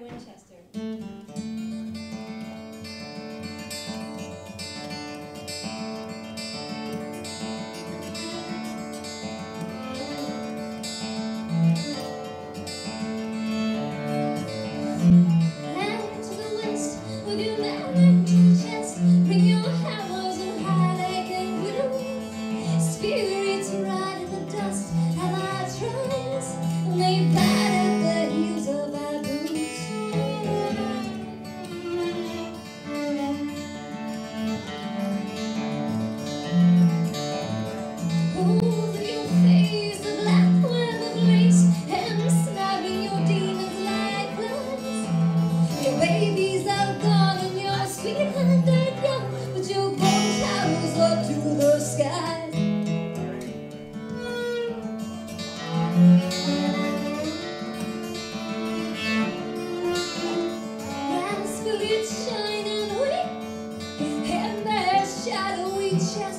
Winchester. Land to the west, with your man to the chest, bring your hammers and heartache and widow. Spirits ride in the dust of our trunks, and they bite at the heels of our boots. Over your face, the black web of lace, and snapping your demons like glass. Your babies are gone and your sweetheart died young, but your bone towers up to the sky. Rascal, it's shining away, and their shadowy shadow.